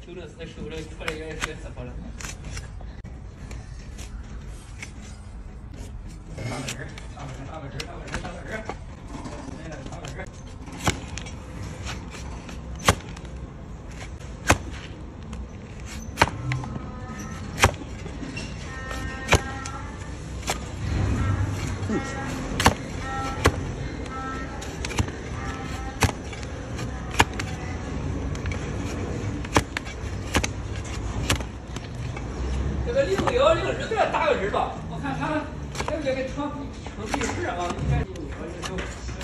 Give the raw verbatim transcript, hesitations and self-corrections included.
修了是修了，出来也也死破了。打个人，打个人，打个人，打个人，打个人，来来，打个人。这个六幺零日再打个人吧，我看看，这个给成成屁事啊！你看，我这就。